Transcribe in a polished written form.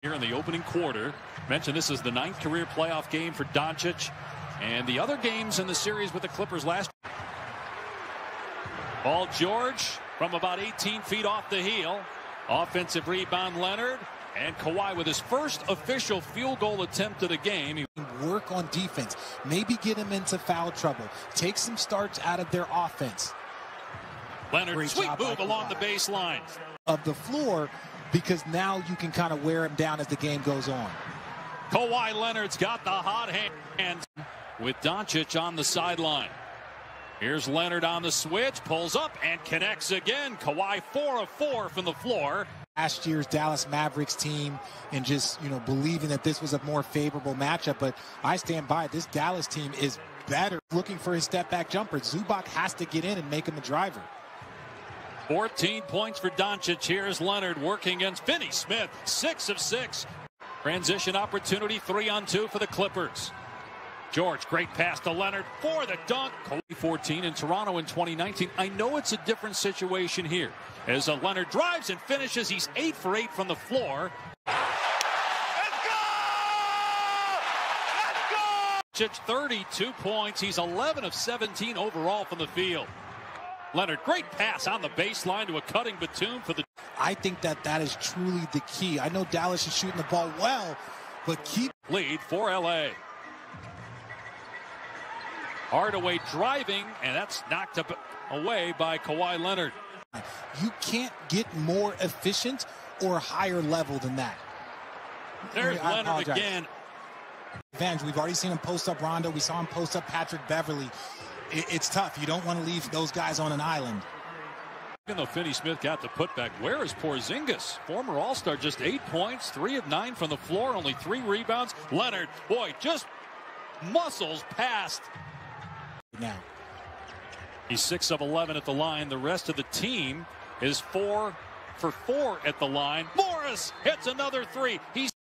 Here in the opening quarter. Mentioned this is the 9th career playoff game for Doncic. And the other games in the series with the Clippers last. Paul George from about 18 feet off the heel. Offensive rebound Leonard. And Kawhi with his first official field goal attempt of the game. Work on defense. Maybe get him into foul trouble. Take some starts out of their offense. Leonard, Great sweet job move by along the Kawhi. baseline. Of the floor, because now you can kind of wear him down as the game goes on. Kawhi Leonard's got the hot hand with Doncic on the sideline. Here's Leonard on the switch, pulls up and connects again. Kawhi 4 of 4 from the floor. Last year's Dallas Mavericks team and just, believing that this was a more favorable matchup. But I stand by it. This Dallas team is better. Looking for his step back jumper. Zubac has to get in and make him a driver. 14 points for Doncic. Here's Leonard working against Finney Smith. 6 of 6. Transition opportunity, 3-on-2 for the Clippers. George, great pass to Leonard for the dunk. 14 in Toronto in 2019. I know it's a different situation here. As Leonard drives and finishes, he's 8 for 8 from the floor. Let's go! Let's go! 32 points. He's 11 of 17 overall from the field. Leonard, great pass on the baseline to a cutting Batum for the... I think that is truly the key. I know Dallas is shooting the ball well, but keep... Lead for L.A. Hardaway driving, and that's knocked up away by Kawhi Leonard. You can't get more efficient or higher level than that. There's Leonard again. Advantage. We've already seen him post up Rondo. We saw him post up Patrick Beverly. It's tough. You don't want to leave those guys on an island. Even though Finney Smith got the putback, where is Porzingis? Former All-Star, just 8 points, 3 of 9 from the floor, only 3 rebounds. Leonard, boy, just muscles past. Now. He's 6 of 11 at the line. The rest of the team is 4 for 4 at the line. Morris hits another 3. He's